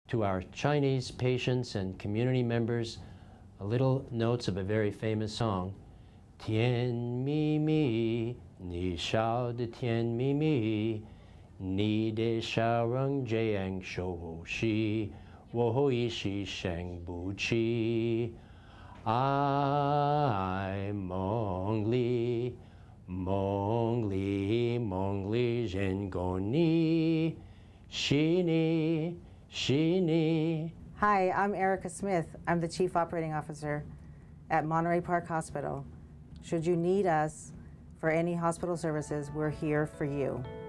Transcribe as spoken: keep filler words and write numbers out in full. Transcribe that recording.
to our Chinese patients and community members a little notes of a very famous song. Tian mi mi, ni shao de tian mi mi, ni de shao reng jiang shou shi, wo yi shi sheng bu qi. I mong li, mong li, mong li zhen gong ni, shi ni, shi ni. Hi, I'm Erica Smith. I'm the Chief Operating Officer at Monterey Park Hospital. Should you need us for any hospital services, we're here for you.